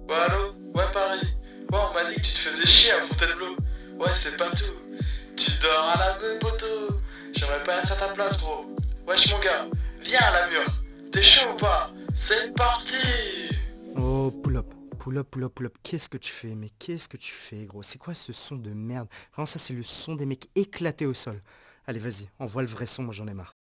Ouais, allô? Ouais, Paris. Ouais, on m'a dit que tu te faisais chier à Fontainebleau. Ouais, c'est pas tout. Tu dors à la meuf, poteau. J'aimerais pas être à ta place, gros. Wesh, mon gars, viens à la mur. T'es chaud ou pas? C'est parti! Oh, pull up. Pull up, pull up, pull up. Qu'est-ce que tu fais? Mais qu'est-ce que tu fais, gros? C'est quoi ce son de merde? Vraiment, ça, c'est le son des mecs éclatés au sol. Allez, vas-y, envoie le vrai son, moi j'en ai marre.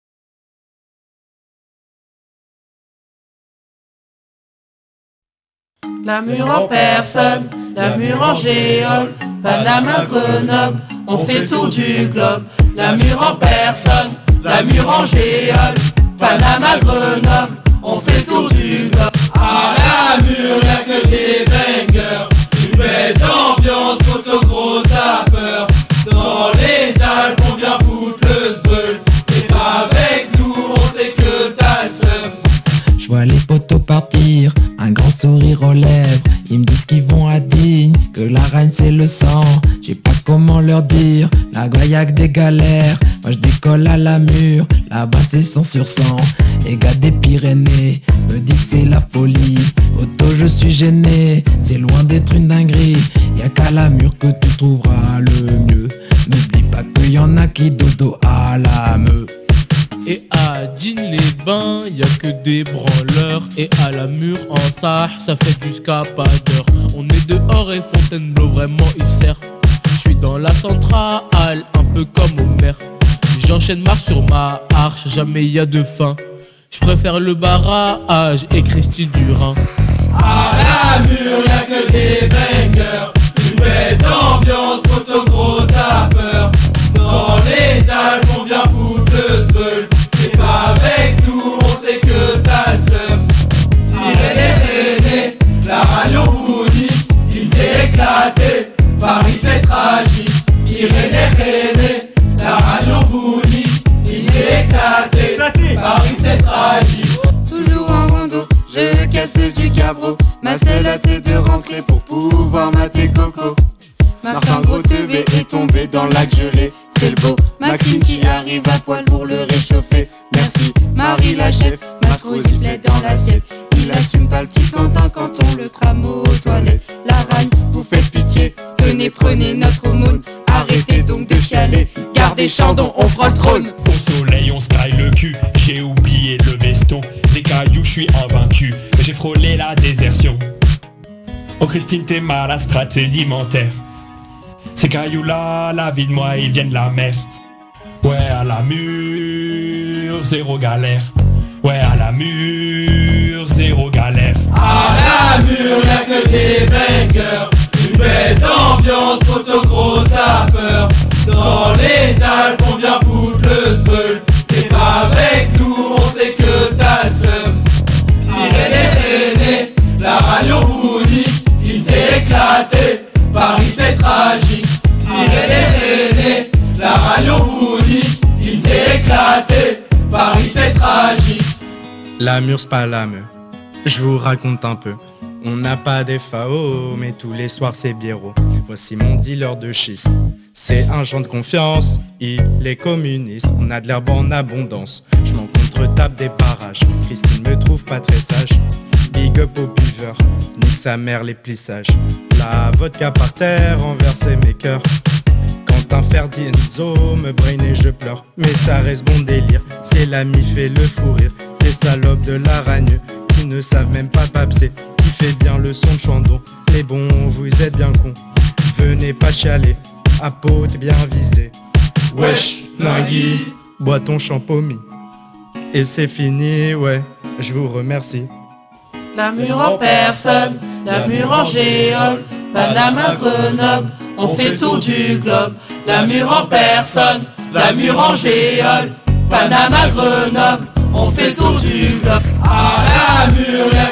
La mur en personne, la mur en géole, Panama, Grenoble, on fait tour du globe. La mur en personne, la mur en géole, Panama, Grenoble, on fait tour du globe. À la mur, y'a que des bangers, une bête d'ambiance, photo gros tapeur. Dans les Alpes, on vient foutre le sbeul, et avec nous, on sait que t'as le seum. Je vois les poteaux partir, un grand sourire aux lèvres. Ils me disent qu'ils vont à Digne, que la reine c'est le sang. J'ai pas comment leur dire, la goyaque des galères. Moi je décolle à la mur, là-bas c'est 100 sur 100. Et gars des Pyrénées, me disent c'est la folie. Auto je suis gêné, c'est loin d'être une dinguerie. Y'a qu'à la mur que tu trouveras le mieux. N'oublie pas qu'il y en a qui dodo à la meule. Et à Digne-les-Bains, y a que des branleurs. Et à la mur en Sarre, ça fait jusqu'à pas d'heure. On est dehors et Fontainebleau vraiment il sert. J'suis dans la centrale, un peu comme Homer. J'enchaîne marche sur ma arche, jamais y a de fin. J'préfère le barrage et Christy Durin. À la mur, y'a que des bangers, une bête d'ambiance, photo gros tapeur. Dans les Alpes, on vient foutre le sbeul, et pas avec nous, on sait que t'as le seum. Tirez les Rennais, la radio vous dit, il s'est éclaté, Paris c'est tragique. Tirez les Rennais, la radio vous dit, il s'est éclaté, Paris c'est tragique. Toujours en rondo, je casse du cabro. Ma seule hâte c'est de rentrer pour pouvoir mater Coco. Martin gros teubé est tombé dans le lac gelé. C'est le beau Maxime qui arrive à poil pour le réchauffer. Merci Marie la chef, masque au sifflet dans l'assiette. Il assume pas le petit Quentin quand on le crame aux toilettes. La ragne, vous faites pitié, venez prenez notre aumône. Arrêtez donc de chialer, gardez Chandon, on prend le trône. Au soleil on se graille le cul, j'ai oublié le veston. Les cailloux je suis invaincu, mais j'ai frôlé la désertion. Oh Christine t'es mal, la strat sédimentaire. Ces cailloux là, la vie de moi ils viennent de la mer. Ouais à la mur, zéro galère. Ouais à la mur, zéro galère. À la mur, y'a que des bangers, une bête d'ambiance, photo gros tapeur. Dans les Alpes, on vient foutre le sbeul, et pas avec nous, on sait que t'as le seum. Tirez les Rennais, la radio vous dit, il s'est éclaté, Paris c'est tragique. Tirez les Rennais, la radio vous dit, il s'est éclaté, Paris c'est tragique. La mur, c'est pas la meuf. Je vous raconte un peu. On n'a pas des FAO, mais tous les soirs c'est biérot. Voici mon dealer de schiste. C'est un genre de confiance, il est communiste. On a de l'herbe en abondance. Je m'en contre-tape des parages. Christine me trouve pas très sage. Big up au buveur, nique sa mère les plissages. La vodka par terre renversait mes cœurs. Quand un Ferdinando me brain et je pleure. Mais ça reste bon délire, c'est la mif et le fou rire. Des salopes de la ragne qui ne savent même pas papser. Qui fait bien le son de Chandon. Mais bon, vous êtes bien cons. Venez pas chialer, à peau t'es bien visé. Wesh, Nagui, bois ton champomis. Et c'est fini, ouais, je vous remercie. La mur en personne, la mur en géole, Panama, Grenoble, on fait tour du globe. La mur en personne, la mur en géole, Panama, Grenoble, on fait tour du globe. À la mur,